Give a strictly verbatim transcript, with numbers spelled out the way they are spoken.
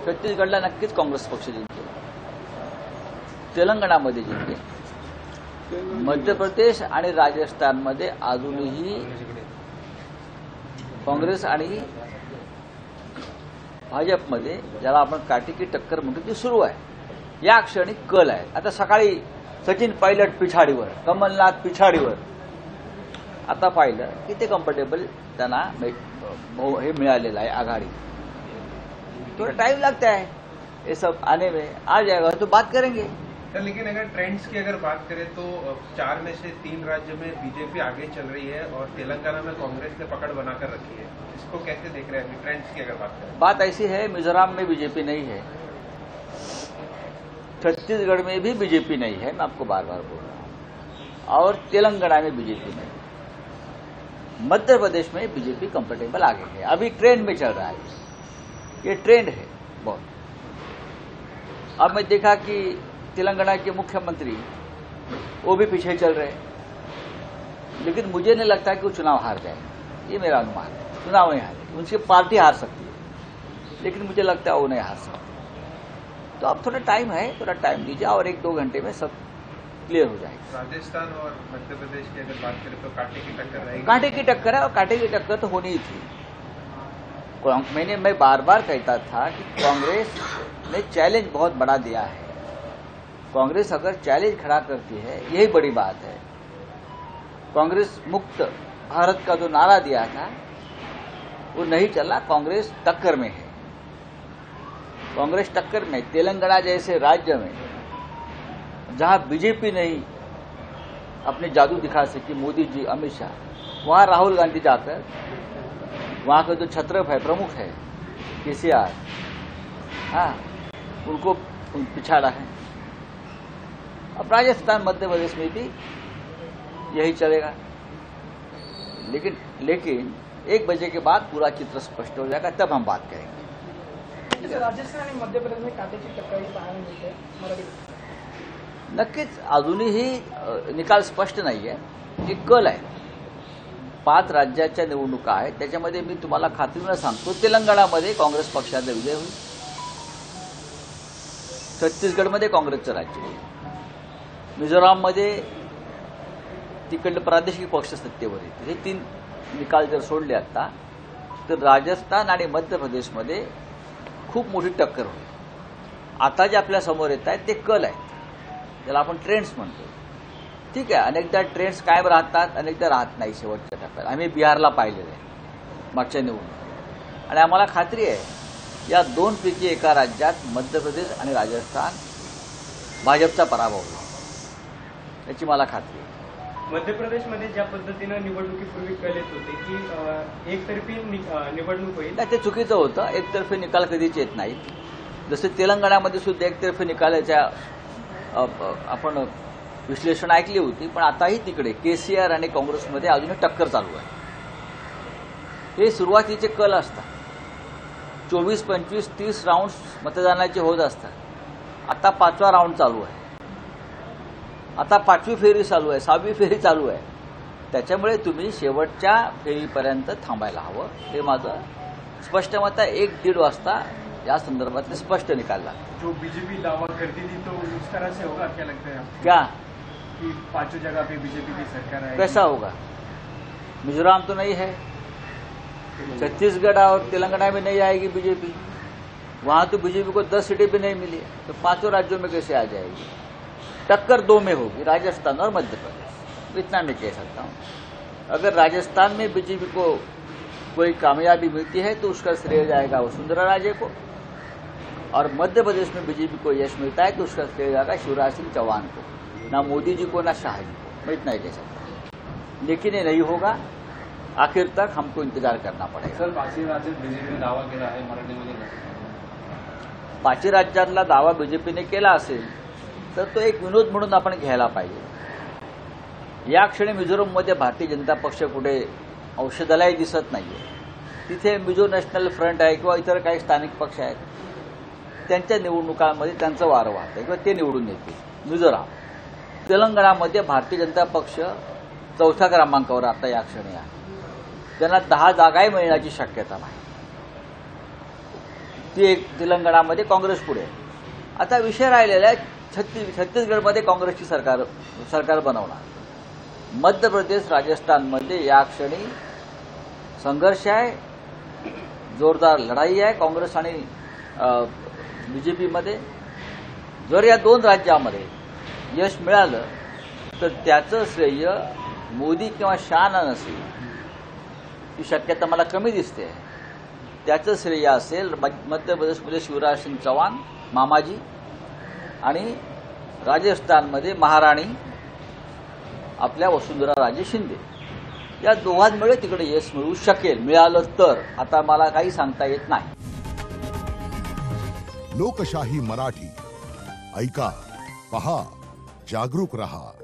छत्तीसगडला नक्कीच काँग्रेस पक्ष जिंकेल, तेलंगणामध्ये जिंकेल, मध्य प्रदेश आणि राजस्थानमध्ये अजूनही काँग्रेस आणि भाजपमध्ये ज्याला आपण काटेकी टक्कर म्हणतो ती सुरू आहे. या क्षणी कल आहे. आता सकाळी सचिन पायलट पिछाडीवर, कमलनाथ पिछाडीवर. आता पाहिलं की ते कम्फर्टेबल त्यांना हे मिळालेलं आहे आघाडी. थोड़ा टाइम लगता है ये सब आने में, आ जाएगा तो बात करेंगे. सर लेकिन अगर ट्रेंड्स की अगर बात करें तो चार में से तीन राज्य में बीजेपी आगे चल रही है और तेलंगाना में कांग्रेस ने पकड़ बनाकर रखी है. इसको कैसे देख रहे हैं ट्रेंड्स की अगर बात करें? बात ऐसी है, मिजोरम में बीजेपी नहीं है, छत्तीसगढ़ में भी बीजेपी नहीं है, मैं आपको बार बार बोल रहा हूं, और तेलंगाना में बीजेपी नहीं, मध्य प्रदेश में बीजेपी कंफर्टेबल आगे है. अभी ट्रेंड में चल रहा है, ये ट्रेंड है बहुत. अब मैं देखा कि तेलंगाना के मुख्यमंत्री वो भी पीछे चल रहे हैं, लेकिन मुझे नहीं लगता कि वो चुनाव हार जाएंगे. ये मेरा अनुमान है. चुनाव नहीं हारे, उनकी पार्टी हार सकती है, लेकिन मुझे लगता है वो नहीं हार सकती. तो अब थोड़ा टाइम है, थोड़ा टाइम दीजिए और एक दो घंटे में सब क्लियर हो जाएगा. राजस्थान और मध्य प्रदेश की अगर बात करें तो कांटे की टक्कर रहेगी. कांटे की टक्कर है और कांटे की टक्कर तो होनी ही थी. मैंने मैं बार बार कहता था कि कांग्रेस ने चैलेंज बहुत बड़ा दिया है. कांग्रेस अगर चैलेंज खड़ा करती है, यही बड़ी बात है. कांग्रेस मुक्त भारत का जो नारा दिया था वो नहीं चला. कांग्रेस टक्कर में है, कांग्रेस टक्कर में. तेलंगाना जैसे राज्य में जहां बीजेपी नहीं अपने जादू दिखा सकी, मोदी जी, अमित शाह, वहां राहुल गांधी जाकर वहां का जो छत्रप है, प्रमुख है केसीआर, हाँ, उनको पिछाड़ा है. अब राजस्थान मध्य प्रदेश में भी यही चलेगा, लेकिन लेकिन एक बजे के बाद पूरा चित्र स्पष्ट हो जाएगा, तब हम बात करेंगे. राजस्थान आणि मध्य प्रदेश में काटेची टक्कर पाहायला मिळते. मराठी नक्कीच अजूनही निकाल स्पष्ट नाहीये. एक कल आहे. पाच राज्याच्या निवडणुका आहेत, त्याच्यामध्ये मी तुम्हाला खात्रीनं सांगतो तेलंगणामध्ये काँग्रेस पक्षाचा विजय होईल, छत्तीसगडमध्ये काँग्रेसचं राज्य होईल, मिझोराममध्ये तिकडले प्रादेशिक पक्ष सत्तेवर येतील. हे तीन निकाल जर सोडले आता तर राजस्थान आणि मध्य प्रदेशमध्ये खूप मोठी टक्कर होईल. आता जे आपल्या समोर येत आहेत ते कल आहेत, त्याला आपण ट्रेंड्स म्हणतो. ठीक आहे, अनेकदा ट्रेंड्स कायम राहतात, अनेकदा राहत नाही. शेवटच्या टप्प्यात आम्ही बिहारला पाहिलेलं आहे मागच्या निवडणुकीत, आणि आम्हाला खात्री आहे या दोन पैकी एका राज्यात मध्य प्रदेश आणि राजस्थान भाजपचा पराभव होईल, याची मला खात्री आहे. मध्य प्रदेशमध्ये ज्या पद्धतीनं निवडणुकीपूर्वी कल येत होते की एकतर्फी निवडणूक होईल, नाही, ते चुकीचं होतं. एकतर्फी निकाल कधीच येत नाही. जसे तेलंगणामध्ये सुद्धा एकतर्फी निकालाच्या आपण विश्लेषण ऐकली होती, पण आताही तिकडे केसीआर आणि काँग्रेसमध्ये अजूनही टक्कर चालू आहे. हे सुरुवातीचे कल असतात. चोवीस पंचवीस तीस राऊंड मतदानाचे होत असतात. आता पाचवा राऊंड चालू आहे, आता पाचवी फेरी चालू आहे, सहावी फेरी चालू आहे. त्याच्यामुळे तुम्ही शेवटच्या फेरीपर्यंत थांबायला हवं, हे माझं स्पष्ट मत आहे. एक दीड वाजता या संदर्भातले स्पष्ट निकाल लागले. जो बीजेपी दावा करती थी तो उस तरह से होगा, क्या लगता है आपको? क्या कि पांचों जगह पे बीजेपी की सरकार है? कैसा होगा? मिजोरम तो नहीं है, छत्तीसगढ़ और तेलंगाना में नहीं आएगी बीजेपी, वहां तो बीजेपी को दस सीटें भी नहीं मिली, तो पांचों राज्यों में कैसे आ जाएगी? टक्कर दो में होगी, राजस्थान और मध्य प्रदेश. इतना मैं कह सकता हूं. अगर राजस्थान में बीजेपी को कोई कामयाबी मिलती है तो उसका श्रेय जाएगा वसुंधरा राजे को, और मध्य प्रदेश में बीजेपी को यश मिलता है तो उसका श्रेय जाएगा शिवराज सिंह चौहान को, ना मोदी जी को ना शाह जी को. मैं इतना ही कह सकता हूं, लेकिन ये नहीं होगा. आखिर तक हमको इंतजार करना पड़ेगा. सर, पाचही राज्यात बीजेपीने दावा केला आहे मराठीमध्ये. पाचही राज्यातला दावा बीजेपीने केला असेल तर तो एक विनोद म्हणून आपण घ्यायला पाहिजे. या क्षणी मिझोरममध्ये भारतीय जनता पक्ष कुठे औषधालाही दिसत नाहीये. तिथे मिझो नॅशनल फ्रंट आहे किंवा इतर काही स्थानिक पक्ष आहेत, त्यांच्या निवडणुकांमध्ये त्यांचं वारं वाहतंय किंवा ते निवडून येतील. मिझोराम, तेलंगणामध्ये भारतीय जनता पक्ष चौथ्या क्रमांकावर आता या क्षणी आहे. त्यांना दहा जागाही मिळण्याची शक्यता नाही. ती एक तेलंगणामध्ये काँग्रेस पुढे. आता विषय राहिलेला आहे छत्तीस छत्तीसगडमध्ये काँग्रेसची सरकार सरकार बनवणार. मध्य प्रदेश राजस्थानमध्ये या क्षणी संघर्ष आहे, जोरदार लढाई आहे काँग्रेस आणि बीजेपीमध्ये. जर या दोन राज्यामध्ये यश मिळालं तर त्याचं श्रेय मोदी किंवा शहा नसेल, ही शक्यता मला कमी दिसते. त्याचं श्रेय असेल मध्य प्रदेशमध्ये शिवराज सिंग चौहान मामाजी आणि राजस्थानमध्ये महाराणी आपल्या वसुंधरा राजे शिंदे. या दोघांमुळे तिकडे यश मिळू शकेल. मिळालं तर आता मला काही सांगता येत नाही. लोकशाही मराठी ऐका, पहा, जागरूक रहा.